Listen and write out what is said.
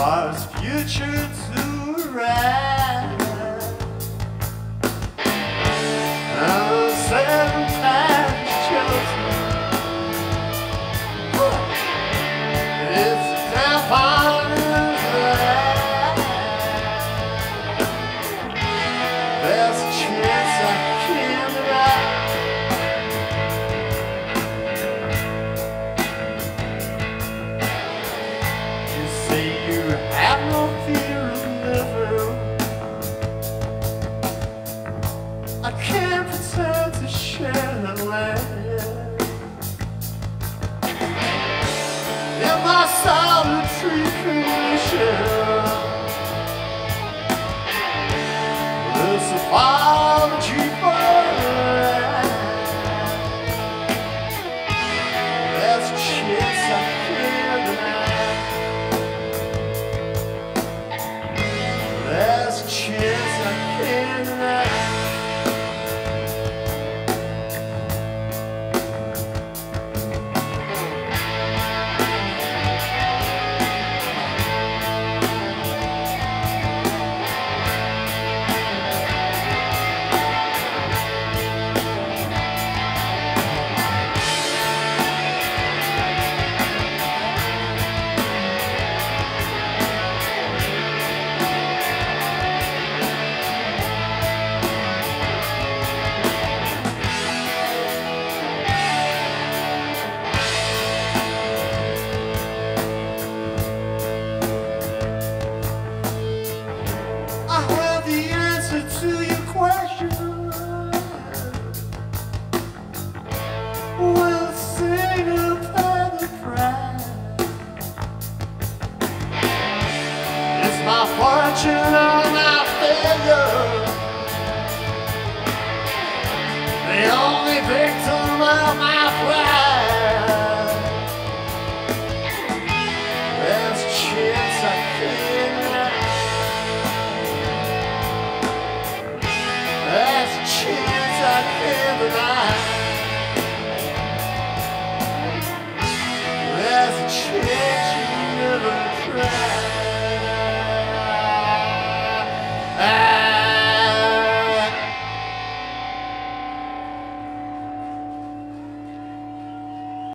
Mars future to ride. Seven times chosen. It's a death on his life. There's a chance I can't die. You say you have no fear of living. I can't pretend to share that land. In my solitary condition, there's a apology for that. There's a chance I can't deny. There's a chance I can't deny. To your question, we'll sing about the price. It's my fortune or my failure, the only victim of my pride.